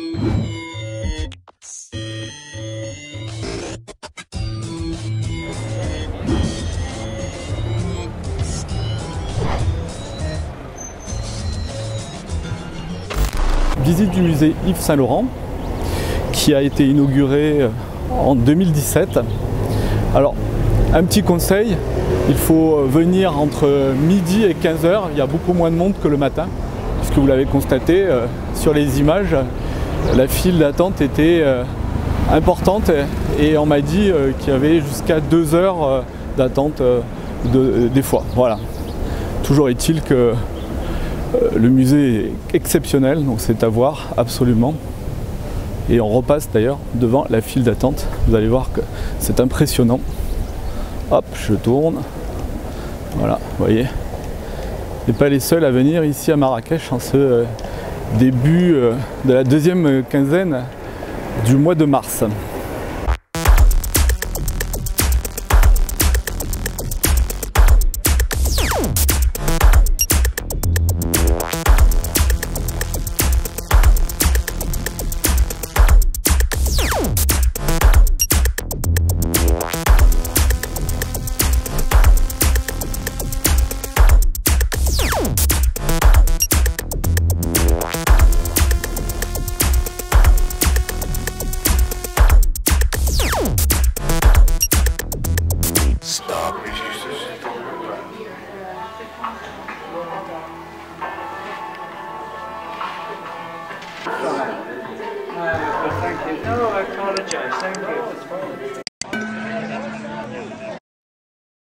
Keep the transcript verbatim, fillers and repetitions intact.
Visite du musée Yves Saint Laurent qui a été inauguré en deux mille dix-sept. Alors, un petit conseil, il faut venir entre midi et quinze heures, il y a beaucoup moins de monde que le matin, puisque vous l'avez constaté euh, sur les images, la file d'attente était euh, importante et on m'a dit euh, qu'il y avait jusqu'à deux heures euh, d'attente euh, de, des fois. Voilà. Toujours est-il que le musée est exceptionnel, donc c'est à voir absolument. Et on repasse d'ailleurs devant la file d'attente. Vous allez voir que c'est impressionnant. Hop, je tourne. Voilà, vous voyez. On n'est pas les seuls à venir ici à Marrakech en ce début de la deuxième quinzaine du mois de mars. Thank you. No, I apologise. Thank you.